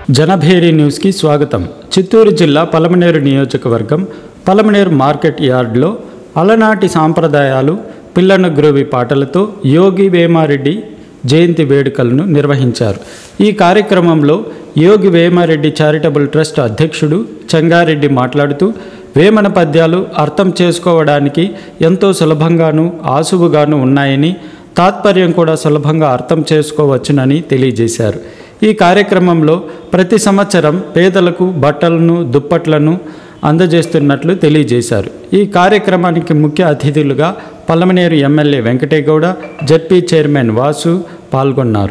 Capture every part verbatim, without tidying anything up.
Janabheri news కి స్వాగతం. చిత్తూరు జిల్లా పలమనేరు నియోజకవర్గం పలమనేరు మార్కెట్ యార్డ్లో అలనాటి సాంప్రదాయాలు పిల్లన గ్రోవి పాటలతో యోగి వేమారెడ్డి జయంతి వేడుకలను నిర్వహించారు. ఈ కార్యక్రమంలో యోగి వేమారెడ్డి చారిటబుల్ ట్రస్ట్ అధ్యక్షుడు చంగారెడ్డి మాట్లాడుతూ వేమన పద్యాలు అర్థం చేసుకోవడానికి ఎంతో సులభంగాను ఆసువుగాను ఉన్నాయని, తాత్పర్యం కూడా సులభంగా అర్థం చేసుకోవచ్చునని తెలియజేశారు. ఈ కార్యక్రమంలో ప్రతి సంవత్సరం పేదలకు బట్టలను దుప్పట్లను అందజేస్తున్నట్లు తెలియజేశారు. ఈ కార్యక్రమానికి ముఖ్య అతిథులుగా Palamaner MLA Venkategowda, ZP chairman Vasu పాల్గొన్నారు.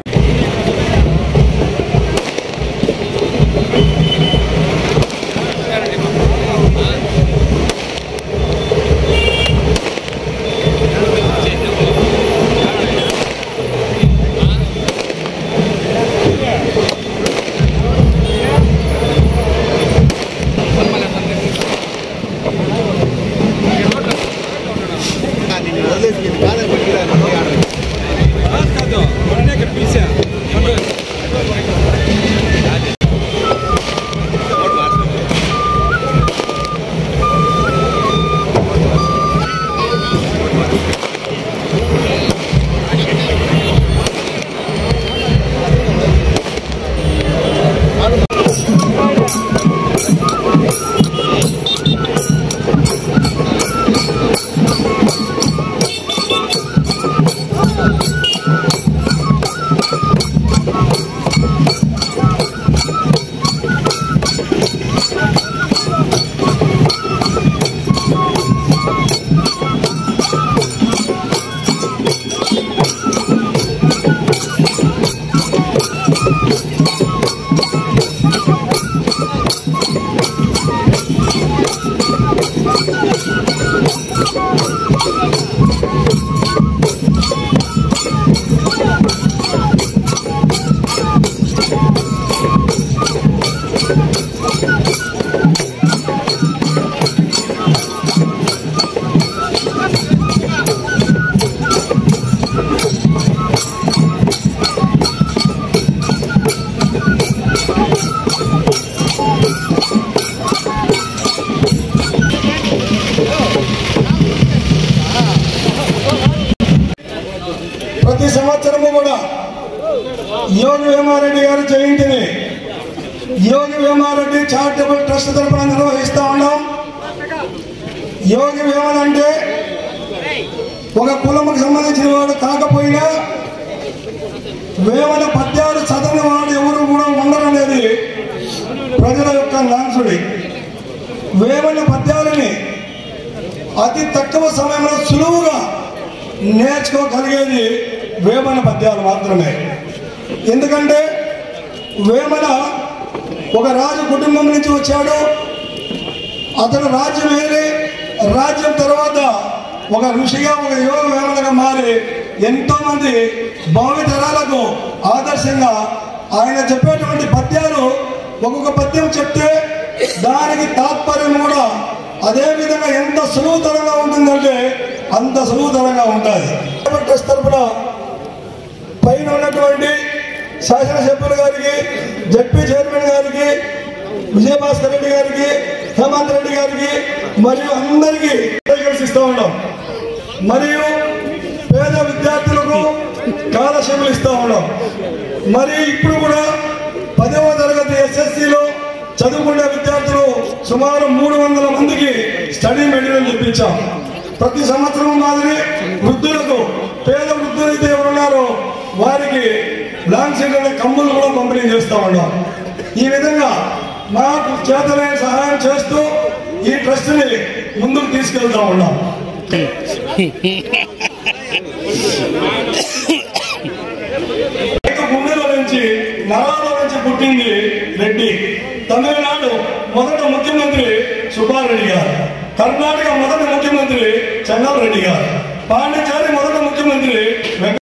ప్రతి సంవత్సరము కూడా యోగి వేమారెడ్డి గారి జయంతిని యోగి వేమారెడ్డి చారిటబుల్ ట్రస్ట్ తరఫున నిర్వహిస్తూ ఉన్నాం. యోగి వేమన అంటే ఒక కులముకు సంబంధించిన వాడు కాకపోయినా వేమన పద్యాలు చదివిన వాడు ఎవరు కూడా ఉండరనేది ప్రజల యొక్క నాన్సుడి. వేమన పద్యాలని అతి తక్కువ సమయంలో సులువుగా నేర్చుకోగలిగేది వేమన పద్యాలు మాత్రమే. ఎందుకంటే వేమన ఒక రాజు కుటుంబం నుంచి వచ్చాడు. అతను రాజ్యం ఏరి రాజ్యం తర్వాత ఒక ఋషిగా ఒక యోగ వేమనగా మారి ఎంతోమంది భావితరాలకు ఆదర్శంగా ఆయన చెప్పేటువంటి పద్యాలు ఒక్కొక్క పద్యం చెప్తే దానికి తాత్పర్యం కూడా అదే విధంగా ఎంత సులువుతరంగా ఉంటుందంటే అంత సులువుతరంగా ఉంటుంది. ట్రస్ట్ తరఫున పైన ఉన్నటువంటి శాసనసభ్యుల గారికి, జడ్పీ చైర్మన్ గారికి, విజయభాస్కర్ రెడ్డి గారికి, హేమంత్ రెడ్డి గారికి మరియు అందరికీ ఇస్తూ ఉన్నాం. మరియు పేద విద్యార్థులకు స్కాలర్షిప్లు ఇస్తూ ఉన్నాం. మరియు ఇప్పుడు కూడా పదవ తరగతి ఎస్ఎస్సిలో చదువుకునే విద్యార్థులు సుమారు మూడు వందల మందికి స్టడీ మెటీరియల్ ఇప్పించాం. ప్రతి సంవత్సరం మాదిరి వృద్ధులకు, పేద వృద్ధులు అయితే ఎవరున్నారో వారికి బ్లాంక్ షీట్ అనే కమ్ములు కూడా పంపిణీ చేస్తూ ఉన్నాం. ఈ విధంగా మాకు చేతనైన సహాయం చేస్తూ ఈ ట్రస్ట్ని ముందుకు తీసుకెళ్తా ఉన్నాం. గుండెల నుంచి నరాల నుంచి పుట్టింది రెడ్డి. తమిళనాడు మొదటి ముఖ్యమంత్రి సుబ్బారెడ్డి గారు, కర్ణాటక మొదటి ముఖ్యమంత్రి చెన్నారెడ్డి గారు, పాండిచేరి మొదటి ముఖ్యమంత్రి